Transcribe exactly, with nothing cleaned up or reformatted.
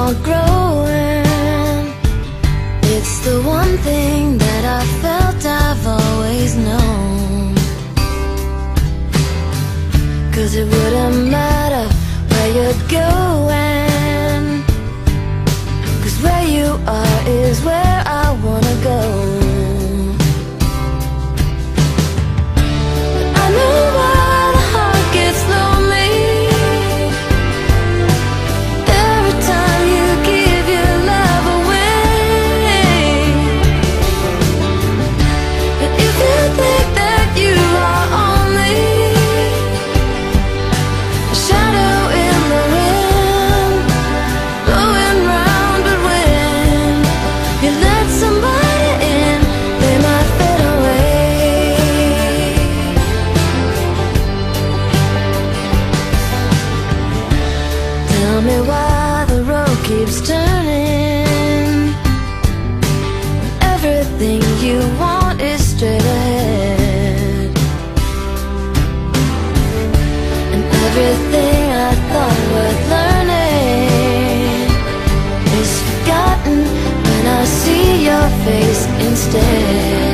all growing. It's the one thing that I felt I've always known. 'Cause it wouldn't matter where you're going, 'cause where you are is where I wanna go. I know why the heart gets lonely every time you give your love away. But if you think that you are only a shadow in the wind, blowing round, but when you let somebody in, they might fade away. Tell me why the road keeps turning when everything you want is straight ahead, and everything I thought worth learning is forgotten when I see your face instead.